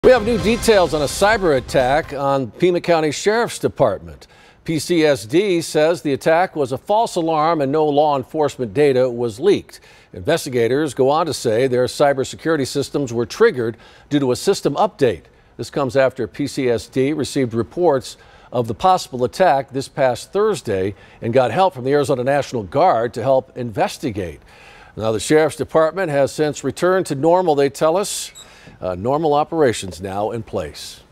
We have new details on a cyber attack on Pima County Sheriff's Department. PCSD says the attack was a false alarm and no law enforcement data was leaked. Investigators go on to say their cybersecurity systems were triggered due to a system update. This comes after PCSD received reports of the possible attack this past Thursday and got help from the Arizona National Guard to help investigate. Now, the Sheriff's Department has since returned to normal, they tell us. Normal operations now in place.